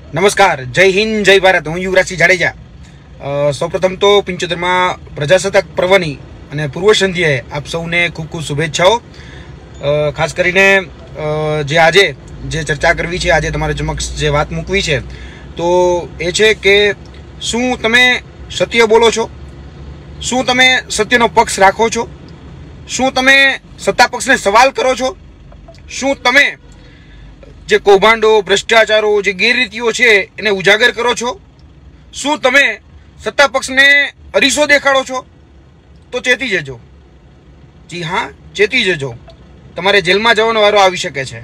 નમસ્કાર, જય હિન્દ, જય ભારત. હું યુવરાજસિંહ જાડેજા. સૌપ્રથમ તો 75મા પ્રજાસત્તાક પર્વની અને પૂર્વ સંધ્યાએ આપ સૌને ખૂબ ખૂબ શુભેચ્છાઓ. ખાસ કરીને જે આજે જે ચર્ચા કરવી છે, આજે તમારા સમક્ષ જે વાત મૂકવી છે, તો એ છે કે શું તમે સત્ય બોલો છો? શું તમે સત્યનો પક્ષ રાખો છો? શું તમે સત્તા પક્ષને સવાલ કરો છો? શું તમે જે કૌભાંડો, ભ્રષ્ટાચારો, જે ગેરરીતિઓ છે એને ઉજાગર કરો છો? શું તમે સત્તા પક્ષને અરીસો દેખાડો છો? તો ચેતી જજો. જી હા, ચેતી જજો. તમારે જેલમાં જવાનો વારો આવી શકે છે.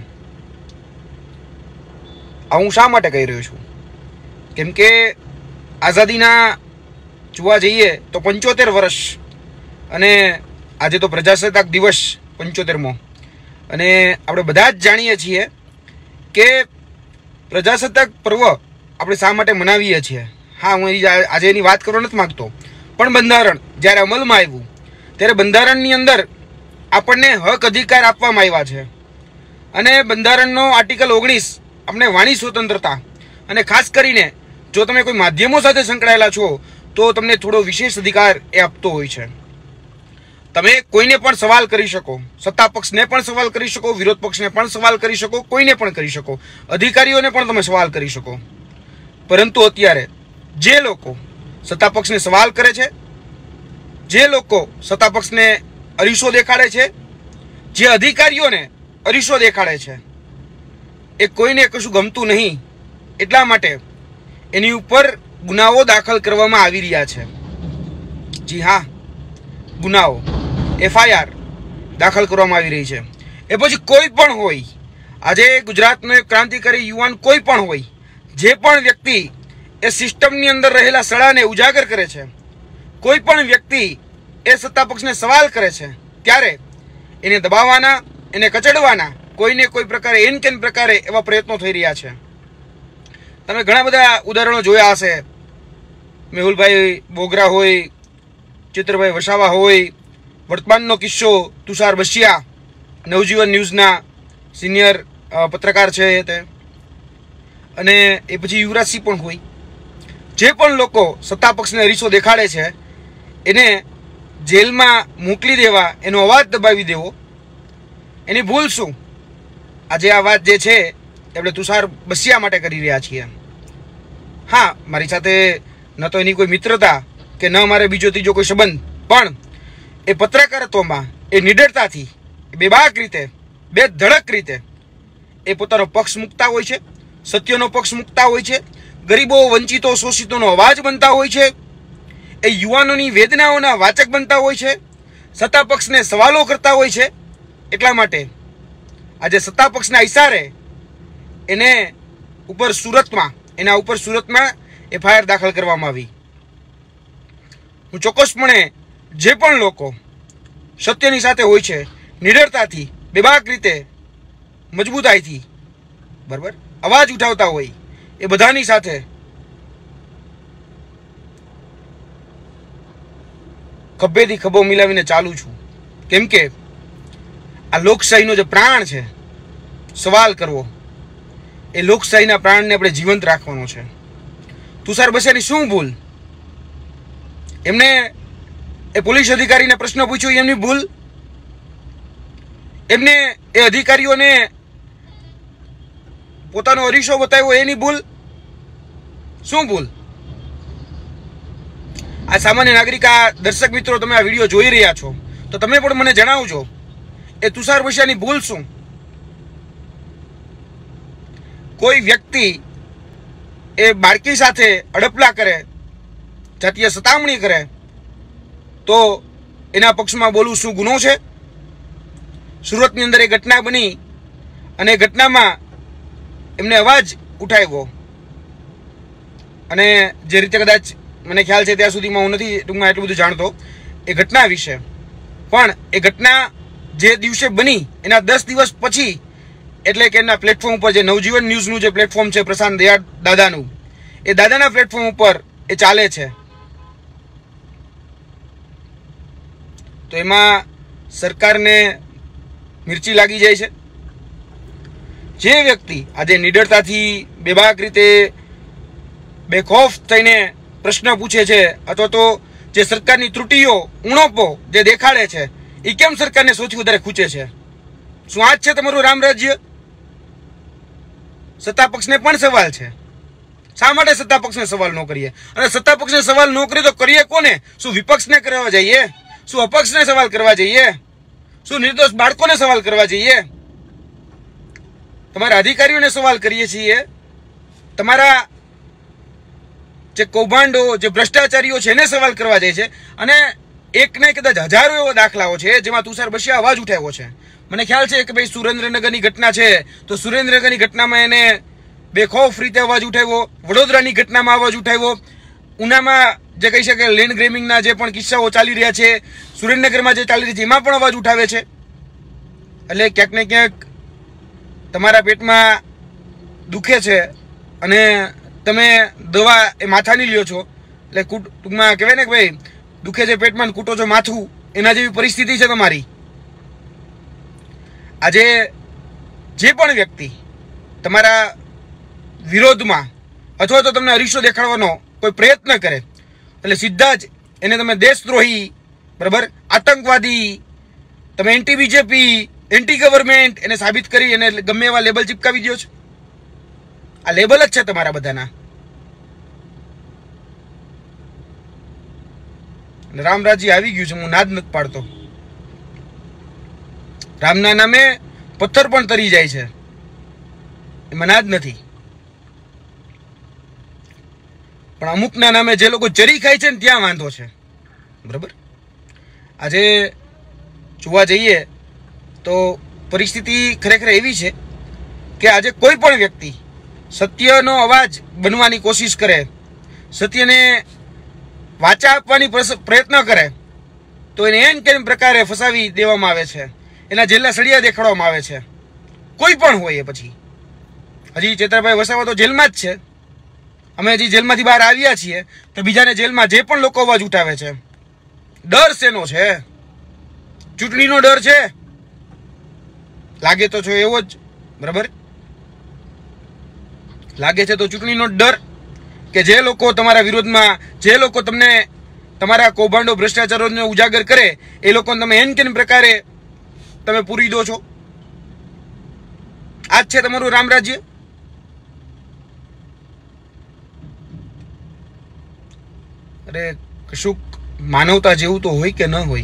આ હું શા માટે કહી રહ્યો છું? કેમ કે આઝાદીના જોવા જઈએ તો 75 વર્ષ, અને આજે તો પ્રજાસત્તાક દિવસ 75મો, અને આપણે બધા જ જાણીએ છીએ કે પ્રજાસત્તાક પર્વ આપણે શા માટે મનાવીએ છીએ. હા, હું આજે એની વાત કરવા નથી માગતો, પણ બંધારણ જ્યારે અમલમાં આવ્યું ત્યારે બંધારણની અંદર આપણને હક અધિકાર આપવામાં આવ્યા છે, અને બંધારણનો આર્ટિકલ 19 આપણે વાણી સ્વતંત્રતા, અને ખાસ કરીને જો તમે કોઈ માધ્યમો સાથે સંકળાયેલા છો તો તમને થોડો વિશેષ અધિકાર એ આપતો હોય છે. તમે કોઈને પણ સવાલ કરી શકો, સત્તા પક્ષને પણ સવાલ કરી શકો, વિરોધ પક્ષને પણ સવાલ કરી શકો, કોઈને પણ કરી શકો, અધિકારીઓને પણ તમે સવાલ કરી શકો. પરંતુ અત્યારે જે લોકો સત્તા પક્ષને સવાલ કરે છે, જે લોકો સત્તા પક્ષને અરીસો દેખાડે છે, જે અધિકારીઓને અરીસો દેખાડે છે, એ કોઈને કશું ગમતું નહીં. એટલા માટે એની ઉપર ગુનાઓ દાખલ કરવામાં આવી રહ્યા છે. જી હા, ગુનાઓ, FIR દાખલ કરવામાં આવી રહી છે. એ પછી કોઈ પણ હોય, આજે ગુજરાતનો એક ક્રાંતિકારી યુવાન કોઈ પણ હોય, જે પણ વ્યક્તિ એ સિસ્ટમની અંદર રહેલા સડાને ઉજાગર કરે છે, કોઈ પણ વ્યક્તિ એ સત્તા પક્ષને સવાલ કરે છે, ત્યારે એને દબાવવાના, એને કચડવાના કોઈને કોઈ પ્રકારે એન કેન પ્રકારે એવા પ્રયત્નો થઈ રહ્યા છે. તમે ઘણા બધા ઉદાહરણો જોયા હશે. મેહુલભાઈ બોગરા હોય, ચિત્રભાઈ વસાવા હોય, વર્તમાનનો કિસ્સો તુષાર બસિયા, નવજીવન ન્યૂઝના સિનિયર પત્રકાર છે તે, અને એ પછી યુવરાજસિંહ પણ હોય. જે પણ લોકો સત્તા પક્ષને અરીસો દેખાડે છે એને જેલમાં મોકલી દેવા, એનો અવાજ દબાવી દેવો, એની ભૂલ શું? આજે આ વાત જે છે આપણે તુષાર બસિયા માટે કરી રહ્યા છીએ. હા, મારી સાથે ન તો એની કોઈ મિત્રતા કે ન મારે બીજો ત્રીજો કોઈ સંબંધ, પણ એ પત્રકારત્વમાં એ નિડરતાથી, બેબાક રીતે, બેધડક રીતે એ પોતાનો પક્ષ મૂકતા હોય છે, સત્યનો પક્ષ મૂકતા હોય છે, ગરીબો, વંચિતો, શોષિતોનો અવાજ બનતા હોય છે, એ યુવાનોની વેદનાઓના વાચક બનતા હોય છે, સત્તા પક્ષને સવાલો કરતા હોય છે. એટલા માટે આજે સત્તા પક્ષના ઇશારે એને ઉપર સુરતમાં FIR દાખલ કરવામાં આવી. હું ચોક્કસપણે જે પણ લોકો સત્યની સાથે હોય છે, નિડરતાથી, બેબાક રીતે, મજબૂતાઈથી બરાબર અવાજ ઉઠાવતા હોય, એ બધાની સાથે ખભેથી ખભો મિલાવીને ચાલુ છું. કેમ કે આ લોકશાહીનો જે પ્રાણ છે, સવાલ કરવો, એ લોકશાહીના પ્રાણને આપણે જીવંત રાખવાનો છે. તુષાર બસિયાની શું ભૂલ? એમને એ પોલીસ અધિકારીને પ્રશ્ન પૂછ્યો, એમની ભૂલ? એમને એ અધિકારીઓને પોતાનો અરીસો બતાવ્યો, એની ભૂલ? શું ભૂલ? આ સામાન્ય નાગરિક, આ દર્શક મિત્રો, તમે આ વિડીયો જોઈ રહ્યા છો તો તમે પણ મને જણાવજો, એ તુષાર બસિયાની ભૂલ શું? કોઈ વ્યક્તિ એ બાળકી સાથે અડપલા કરે, જાતીય સતામણી કરે, તો એના પક્ષમાં બોલવું શું ગુનો છે? સુરતની અંદર એ ઘટના બની, અને એ ઘટનામાં એમને અવાજ ઉઠાવ્યો, અને જે રીતે કદાચ મને ખ્યાલ છે ત્યાં સુધીમાં હું નથી ટૂંકમાં એટલું બધું જાણતો એ ઘટના વિશે, પણ એ ઘટના જે દિવસે બની એના 10 દિવસ પછી, એટલે કે એના પ્લેટફોર્મ ઉપર, જે નવજીવન ન્યૂઝનું જે પ્લેટફોર્મ છે પ્રશાંત દયાળ દાદાનું, એ દાદાના પ્લેટફોર્મ ઉપર એ ચાલે છે. તો એમાં સરકારને મિર્ચી લાગી જાય છે. જે વ્યક્તિ આજે નિડરતાથી, બેબાક રીતે બેખૌફ થઈને પ્રશ્ન પૂછે છે અથવા તો જે સરકારની ત્રુટીઓ ઉણપો જે દેખાડે છે એ કેમ સરકારને સૌથી વધારે ખૂંચે છે? શું આ જ છે તમારું રામ રાજ્ય? સત્તા પક્ષને પણ સવાલ છે, શા માટે સત્તા પક્ષને સવાલ ન કરીએ? અને સત્તા પક્ષને સવાલ ન કરીએ તો કરીએ કોને? શું વિપક્ષને કરવા જઈએ? શું અપક્ષને સવાલ કરવા જઈએ? શું નિર્દોષ બાળકોને સવાલ કરવા જઈએ? તમારા અધિકારીઓને સવાલ કરીએ છીએ, તમારા જે કૌભાંડો જે ભ્રષ્ટાચારીઓ છે એને સવાલ કરવા જાય છે. અને એક ને કદાચ હજારો એવા દાખલાઓ છે જેમાં તુષાર બસિયા અવાજ ઉઠાવ્યો છે. મને ખ્યાલ છે કે ભાઈ સુરેન્દ્રનગરની ઘટના છે તો સુરેન્દ્રનગરની ઘટનામાં એને બેખૌફ રીતે અવાજ ઉઠાવ્યો, વડોદરાની ઘટનામાં અવાજ ઉઠાવ્યો, ઉનામાં જે કહી શકે લેન્ડ ગ્રેમિંગના જે પણ કિસ્સાઓ ચાલી રહ્યા છે, સુરેન્દ્રનગરમાં જે ચાલી રહી છે એમાં પણ અવાજ ઉઠાવે છે. એટલે ક્યાંક ને ક્યાંક તમારા પેટમાં દુખે છે અને તમે દવા એ માથાની લ્યો છો. એટલે ટૂંકમાં કહેવાય ને કે ભાઈ દુખે છે પેટમાં કૂટો છો માથું, એના જેવી પરિસ્થિતિ છે તમારી. આજે જે પણ વ્યક્તિ તમારા વિરોધમાં અથવા તો તમને અરીસો દેખાડવાનો કોઈ પ્રયત્ન કરે એટલે સીધા જ એને તમે દેશદ્રોહી, બરાબર, આતંકવાદી, તમે એન્ટી બીજેપી, એન્ટી ગવર્મેન્ટ એને સાબિત કરી એને ગમે એવા લેબલ ચિપકાવી દો છો. આ લેબલ જ છે તમારા બધાના. રામ રાજ્ય આવી ગયું છે, હું નાદ નથી પાડતો. રામના નામે પથ્થર પણ તરી જાય છે, એમાં નાદ નથી. પણ અમુકના નામે જે લોકો જરી ખાય છે ને ત્યાં વાંધો છે, બરાબર. આજે જોવા જઈએ તો પરિસ્થિતિ ખરેખર એવી છે કે આજે કોઈ પણ વ્યક્તિ સત્યનો અવાજ બનવાની કોશિશ કરે, સત્યને વાચા આપવાની પ્રયત્ન કરે તો એને એમ કેમ પ્રકારે ફસાવી દેવામાં આવે છે, એના જેલના સળિયા દેખાડવામાં આવે છે. કોઈ પણ હોય. એ પછી હજી ચેતરભાઈ વસાવા તો જેલમાં જ છે, અમે હજી જેલમાંથી બહાર આવ્યા છીએ તો બીજાને જેલમાં જે પણ લોકો અવાજ ઉઠાવે છે, ડર શેનો છે? ચૂંટણીનો ડર છે? લાગે તો છો એવો જ, બરાબર. લાગે છે તો ચૂંટણીનો ડર કે જે લોકો તમારા વિરોધમાં, જે લોકો તમને તમારા કૌભાંડો ભ્રષ્ટાચારોને ઉજાગર કરે એ લોકોને તમે એન કેન પ્રકારે તમે પૂરી દો છો. આ જ છે તમારું રામ રાજ્ય. અરે કશુંક માનવતા જેવું તો હોય કે ન હોય.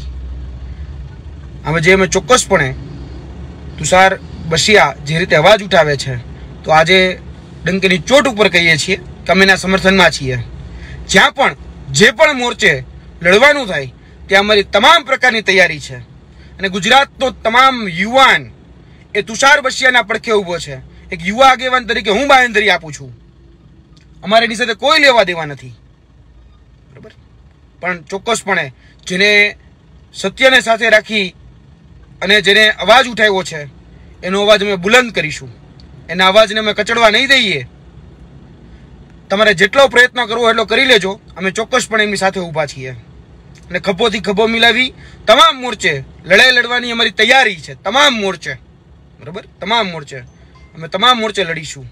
અમે ચોક્કસપણે તુષાર બસિયા જે રીતે અવાજ ઉઠાવે છે તો આજે ડંકીની ચોટ ઉપર કહીએ છીએ કે અમે એના સમર્થનમાં છીએ. જ્યાં પણ જે પણ મોરચે લડવાનું થાય ત્યાં અમારી તમામ પ્રકારની તૈયારી છે. અને ગુજરાતનો તમામ યુવાન એ તુષાર બસિયાના પડખે ઊભો છે. એક યુવા આગેવાન તરીકે હું બાંહેધરી આપું છું. અમારે એની સાથે કોઈ લેવા દેવા નથી, બરાબર. પણ ચોક્કસપણે જેને સત્યને સાથે રાખી અને જેને અવાજ ઉઠાવ્યો છે એનો અવાજ અમે બુલંદ કરીશું. એના અવાજને અમે કચડવા નહીં દઈએ. તમારે જેટલો પ્રયત્ન કરવો એટલો કરી લેજો. અમે ચોક્કસપણે એમની સાથે ઊભા છીએ અને ખભોથી ખભો મિલાવી તમામ મોરચે લડાઈ લડવાની અમારી તૈયારી છે. તમામ મોરચે, બરાબર, તમામ મોરચે અમે તમામ મોરચે લડીશું.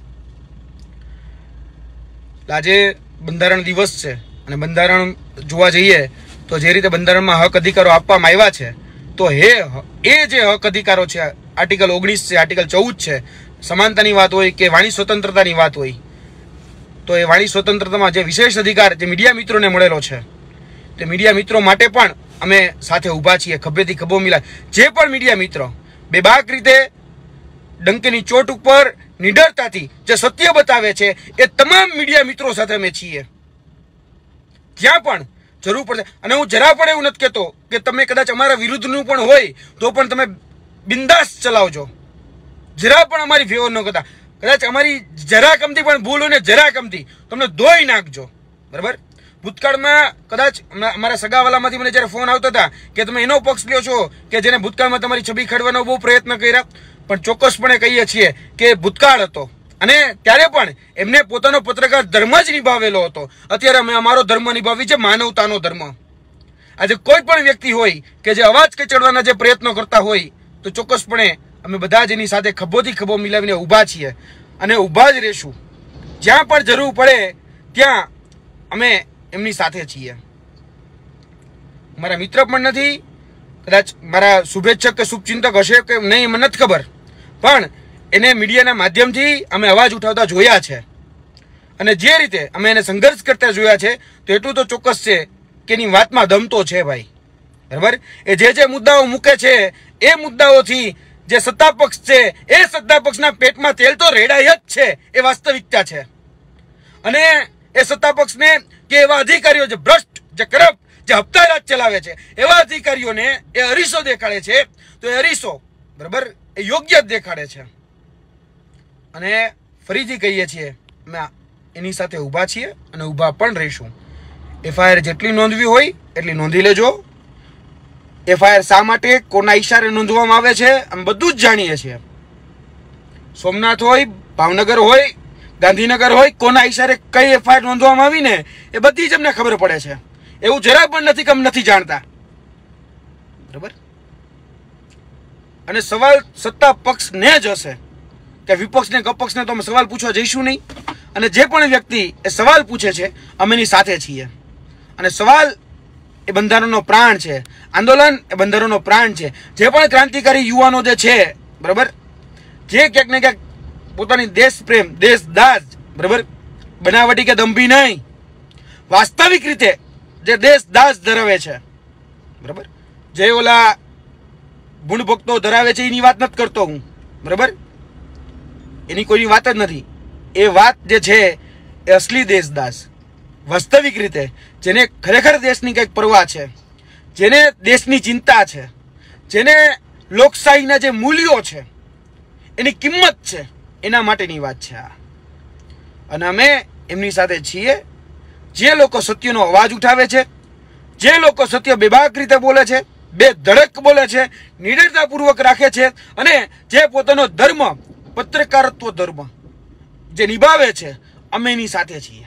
આજે બંધારણ દિવસ છે અને બંધારણ જોવા જઈએ તો જે રીતે બંધારણમાં હક અધિકારો આપવામાં આવ્યા છે તો એ જે હક અધિકારો છે, આર્ટિકલ 19 છે, આર્ટિકલ 14 છે, સમાનતાની વાત હોય કે વાણી સ્વતંત્રતાની વાત હોય તો એ વાણી સ્વતંત્રતામાં જે વિશેષ અધિકાર જે મીડિયા મિત્રોને મળેલો છે તે મીડિયા મિત્રો માટે પણ અમે સાથે ઊભા છીએ, ખભેથી ખભો મિલાય. જે પણ મીડિયા મિત્રો બેબાક રીતે ડંકીની ચોટ ઉપર નિડરતાથી જે સત્ય બતાવે છે એ તમામ મીડિયા મિત્રો સાથે અમે છીએ. જ્યાં પણ જરૂર પડશે. અને હું જરા પણ એવું નથી કહેતો કે તમે કદાચ અમારા વિરુદ્ધનું પણ હોય તો પણ તમે બિંદાસ ચલાવજો, જરા પણ અમારી ફેવર ન કરતા. કદાચ અમારી જરા કમથી પણ ભૂલ હોય ને જરા કમથી તમને ધોઈ નાખજો, બરાબર. ભૂતકાળમાં કદાચ અમારા સગાવાલામાંથી મને જ્યારે ફોન આવતા હતા કે તમે એનો પક્ષ લ્યો છો કે જેને ભૂતકાળમાં તમારી છબી ખેડવાનો બહુ પ્રયત્ન કર્યા, પણ ચોક્કસપણે કહીએ છીએ કે ભૂતકાળ હતો અને ત્યારે પણ એમને પોતાનો પત્રકાર ધર્મ જ નિભાવેલો હતો. અત્યારે અમે અમારો ધર્મ નિભાવી છે, માનવતાનો ધર્મ. આજે કોઈ પણ વ્યક્તિ હોય કે જે અવાજ કચડવાના જે પ્રયત્નો કરતા હોય તો ચોક્કસપણે અમે બધા જ એની સાથે ખભોથી ખભો મિલાવીને ઊભા છીએ અને ઊભા જ રહેશું. જ્યાં પણ જરૂર પડે ત્યાં અમે એમની સાથે છીએ. મારા મિત્ર પણ નથી, કદાચ મારા શુભેચ્છક કે શુભચિંતક હશે કે નહીં મને નથી ખબર, પણ એને મીડિયાના માધ્યમથી અમે અવાજ ઉઠાવતા જોયા છે અને જે રીતે અમે એને સંઘર્ષ કરતા જોયા છે તો એટલું તો ચોક્કસ છે કે એની વાતમાં દમ તો છે ભાઈ. બરાબર, એ જે મુદ્દાઓ મૂકે છે એ મુદ્દાઓથી જે સત્તા પક્ષ છે એ સત્તા પક્ષના પેટમાં તેલ તો રેડાય જ છે, એ વાસ્તવિકતા છે. અને એ સત્તા પક્ષને કે એવા અધિકારીઓ જે ભ્રષ્ટ, જે કરપ્ટ, જે હપ્તા રાજ ચલાવે છે એવા અધિકારીઓને એ અરીસો દેખાડે છે તો એ અરીસો બરાબર એ યોગ્ય જ દેખાડે છે. અને ફરીથી કહીએ છીએ અમે એની સાથે ઊભા છીએ અને ઊભા પણ રહીશું. એફઆઈઆર જેટલી નોંધવી હોય એટલી નોંધી લેજો. એફઆઈઆર શા માટે, કોના ઈશારે નોંધવામાં આવે છે અમે બધું જ જાણીએ છીએ. સોમનાથ હોય, ભાવનગર હોય, ગાંધીનગર હોય, કોના ઈશારે કઈ એફઆઈઆર નોંધવામાં આવી ને એ બધી જ અમને ખબર પડે છે. એવું જરા પણ નથી કે અમે નથી જાણતા. બરાબર, અને સવાલ સત્તા પક્ષને જ હશે કે વિપક્ષને કપક્ષને તો અમે સવાલ પૂછવા જઈશું નહીં. અને જે પણ વ્યક્તિ એ સવાલ પૂછે છે અમે એની સાથે છીએ. અને સવાલ એ બંધારણનો પ્રાણ છે, આંદોલન એ બંધારણનો પ્રાણ છે. જે પણ ક્રાંતિકારી યુવાનો જે છે બરાબર, જે ક્યાંક ને ક્યાંક પોતાની દેશ પ્રેમ, દેશ દાજ બરાબર, બનાવટી કે દંભી નહીં, વાસ્તવિક રીતે જે દેશ દાજ ધરાવે છે બરાબર, જે ઓલા ગુણ ભક્તો ધરાવે છે એની વાત નથી કરતો હું બરાબર, એની કોઈની વાત જ નથી. એ વાત જે છે એ અસલી દેશદાસ, વાસ્તવિક રીતે જેને ખરેખર દેશની કંઈક પરવા છે, જેને દેશની ચિંતા છે, જેને લોકશાહીના જે મૂલ્યો છે એની કિંમત છે, એના માટેની વાત છે આ. અને અમે એમની સાથે છીએ. જે લોકો સત્યનો અવાજ ઉઠાવે છે, જે લોકો સત્ય બેબાક રીતે બોલે છે, બે ધડક બોલે છે, નિડરતાપૂર્વક રાખે છે અને જે પોતાનો ધર્મ, પત્રકારત્વ ધર્મ જે નિભાવે છે, અમે એની સાથે છીએ.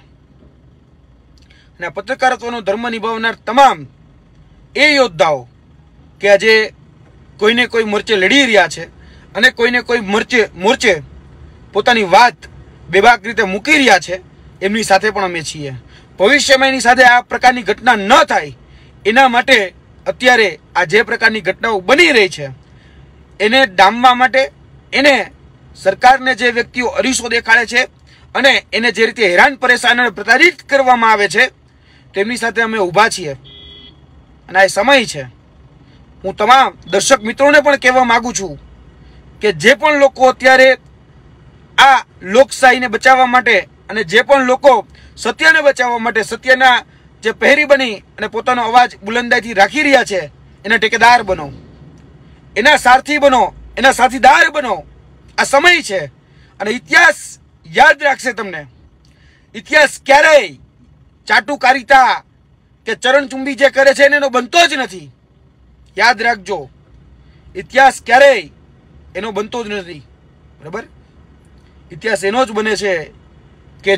અને પત્રકારત્વનો ધર્મ નિભાવનાર તમામ એ યોદ્ધાઓ કે આજે કોઈને કોઈ મોરચે લડી રહ્યા છે અને કોઈને કોઈ મોરચે પોતાની વાત બેબાક રીતે મૂકી રહ્યા છે, એમની સાથે પણ અમે છીએ. ભવિષ્યમાં એની સાથે આ પ્રકારની ઘટના ન થાય એના માટે અત્યારે આ જે પ્રકારની ઘટનાઓ બની રહી છે એને ડામવા માટે, એને સરકારને જે વ્યક્તિઓ અરીસો દેખાડે છે અને એને જે રીતે હેરાન પરેશાન અને પ્રતાડિત કરવામાં આવે છે તેમની સાથે અમે ઊભા છીએ. અને આ સમય છે. હું તમામ દર્શક મિત્રોને પણ કહેવા માંગુ છું કે જે પણ લોકો અત્યારે આ લોકશાહીને બચાવવા માટે અને જે પણ લોકો સત્યને બચાવવા માટે સત્યના જે પહેરી બની અને પોતાનો અવાજ બુલંદાઈથી રાખી રહ્યા છે એના ટેકેદાર બનો, એના સારથી બનો, એના સાથીદાર બનો. આ સમય છે અને ઇતિહાસ યાદ રાખશે તમને. ઇતિહાસ ક્યારેય ચાટુકારિતા કે ચરણચુંબી જે કરે છે એનો બનતો જ નથી. યાદ રાખજો, ઇતિહાસ ક્યારેય એનો બનતો જ નથી. બરાબર, ઇતિહાસ એનો જ બને છે કે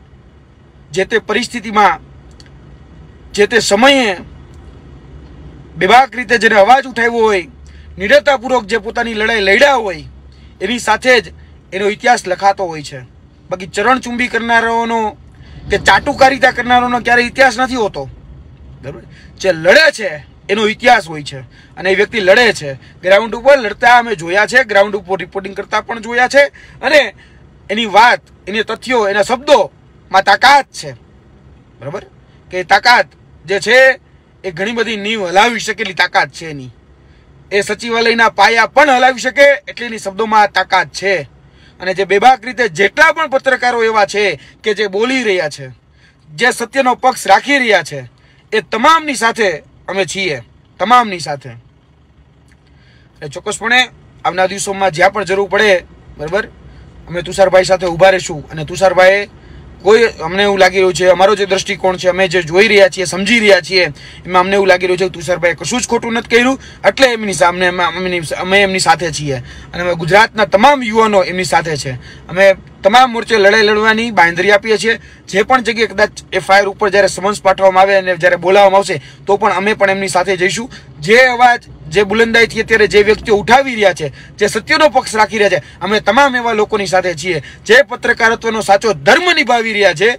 જે તે પરિસ્થિતિમાં, જે તે સમયે બેબાક રીતે જેને અવાજ ઉઠાવ્યો હોય, નિડરતાપૂર્વક જે પોતાની લડાઈ લડ્યા હોય એની સાથે જ એનો ઇતિહાસ લખાતો હોય છે. બાકી ચરણચુંબી કરનારાઓનો કે ચાટુકારિતા કરનારાઓનો ક્યારેય ઇતિહાસ નથી હોતો. બરાબર, જે લડે છે એનો ઇતિહાસ હોય છે અને એ વ્યક્તિ લડે છે. ગ્રાઉન્ડ ઉપર લડતા અમે જોયા છે, ગ્રાઉન્ડ ઉપર રિપોર્ટિંગ કરતા પણ જોયા છે અને એની વાત, એની તથ્યો, એના શબ્દોમાં તાકાત છે. બરાબર, કે તાકાત જે છે એ ઘણી બધી નીવ હલાવી શકેલી તાકાત છે એની. એ સચિવાલયના પાયા પણ હલાવી શકે એટલી એની શબ્દોમાં તાકાત છે. અને જે બેબાક રીતે જેટલા પણ પત્રકારો એવા છે કે જે બોલી રહ્યા છે, જે સત્યનો પક્ષ રાખી રહ્યા છે, એ તમામની સાથે અમે છીએ, તમામની સાથે. એટલે ચોક્કસપણે આવનાર દિવસોમાં જ્યાં પણ જરૂર પડે બરાબર અમે તુષારભાઈ સાથે ઊભા રહીશું. અને તુષારભાઈ કોઈ અમને એવું લાગી રહ્યું છે, અમારો જે દ્રષ્ટિકોણ છે, અમે જે જોઈ રહ્યા છીએ, સમજી રહ્યા છીએ, એમાં અમને એવું લાગી રહ્યું છે કે તુષારભાઈ કશું જ ખોટું નથી કર્યું, એટલે એમની સામે અમે એમની સાથે છીએ. અને અમે ગુજરાતના તમામ યુવાનો એમની સાથે છે. અમે તમામ મોરચે લડાઈ લડવાની બાંયધરી આપીએ છીએ. જે પણ જગ્યાએ કદાચ એફઆઈઆર ઉપર જ્યારે સમન્સ પાઠવવામાં આવે અને જ્યારે બોલાવવામાં આવશે તો પણ અમે પણ એમની સાથે જઈશું. જે અવાજ, જે બુલંદાઈથી અત્યારે જે વ્યક્તિઓ ઉઠાવી રહ્યા છે, જે સત્યનો પક્ષ રાખી રહ્યા છે, અમે તમામ એવા લોકોની સાથે છીએ જે પત્રકારત્વનો સાચો ધર્મ નિભાવી રહ્યા છે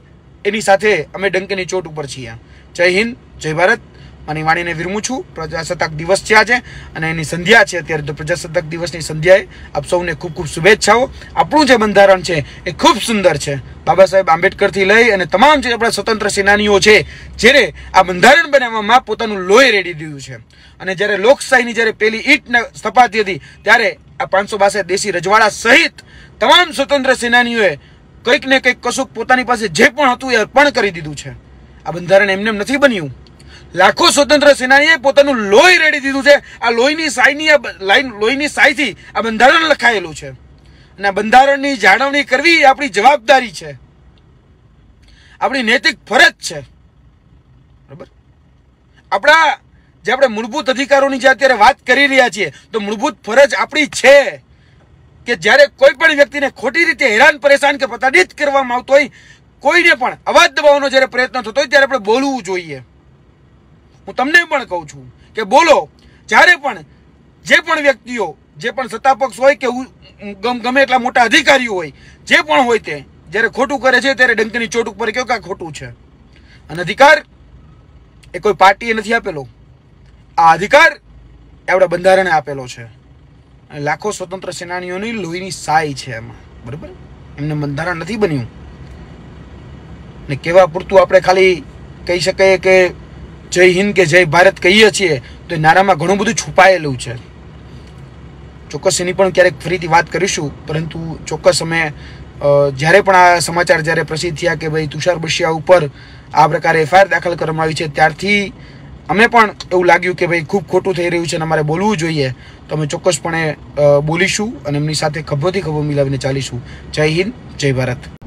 એની સાથે અમે ડંકની ચોટ ઉપર છીએ. જય હિન્દ, જય ભારત. મારી વાણીને વિરમું છું. પ્રજાસત્તાક દિવસ છે આજે અને એની સંધ્યા છે અત્યારે. તો પ્રજાસત્તાક દિવસની સંધ્યાએ આપ સૌને ખૂબ ખૂબ શુભેચ્છાઓ. આપણું જે બંધારણ છે એ ખૂબ સુંદર છે. બાબા સાહેબ આંબેડકરથી લઈ અને તમામ જે આપણા સ્વતંત્ર સેનાનીઓ છે જેને આ બંધારણ બનાવવામાં પોતાનું લોહી રેડી દીધું છે. અને જ્યારે લોકશાહીની જ્યારે પહેલી ઈંટ સ્થપાતી હતી ત્યારે આ 562 દેશી રજવાડા સહિત તમામ સ્વતંત્ર સેનાનીઓએ કંઈક ને કંઈક કશુંક પોતાની પાસે જે પણ હતું એ અર્પણ કરી દીધું છે. આ બંધારણ એમને નથી બન્યું. લાખો સ્વતંત્ર સેનાનીએ પોતાનું લોહી રેડી દીધું છે. આ લોહીની સાયની લોહીની સાયથી આ બંધારણ લખાયેલું છે. અને આ બંધારણની જાળવણી કરવી એ આપણી જવાબદારી છે, આપણી નૈતિક ફરજ છે. બરાબર? આપણા જે આપણે મૂળભૂત અધિકારોની જે અત્યારે વાત કરી રહ્યા છીએ તો મૂળભૂત ફરજ આપણી છે કે જ્યારે કોઈ પણ વ્યક્તિને ખોટી રીતે હેરાન પરેશાન કે પ્રતાડિત કરવામાં આવતો હોય, કોઈને પણ અવાજ દબાવવાનો જ્યારે પ્રયત્ન થતો હોય ત્યારે આપણે બોલવું જોઈએ. હું તમને પણ કહું છું કે બોલો. જ્યારે પણ જે પણ વ્યક્તિઓ, જે પણ સત્તાપક્ષ હોય કે ગમે એટલા મોટા અધિકારીઓ હોય, જે પણ હોય તે જ્યારે ખોટું કરે છે ત્યારે ડંકની ચોટ ઉપર કહો કે આ ખોટું છે. અને અધિકાર એ કોઈ પાર્ટીએ નથી આપેલો. આ અધિકાર એ આપણા બંધારણે આપેલો છે. અને લાખો સ્વતંત્ર સેનાનીઓની લોહીની સાય છે એમાં. બરાબર? એમને બંધારણ નથી બન્યું. ને કહેવા પૂરતું આપણે ખાલી કહી શકાય કે જય હિન્દ કે જય ભારત કહીએ છીએ તો એ નારામાં ઘણું બધું છુપાયેલું છે. ચોક્કસ એની પણ ક્યારેક ફરીથી વાત કરીશું. પરંતુ ચોક્કસ અમે જ્યારે પણ આ સમાચાર જ્યારે પ્રસિદ્ધ થયા કે ભાઈ તુષાર બસિયા ઉપર આ પ્રકારે FIR દાખલ કરવામાં આવી છે ત્યારથી અમે પણ એવું લાગ્યું કે ભાઈ ખૂબ ખોટું થઈ રહ્યું છે અને અમારે બોલવું જોઈએ. તો અમે ચોક્કસપણે બોલીશું અને એમની સાથે ખભોથી ખભો મિલાવીને ચાલીશું. જય હિન્દ, જય ભારત.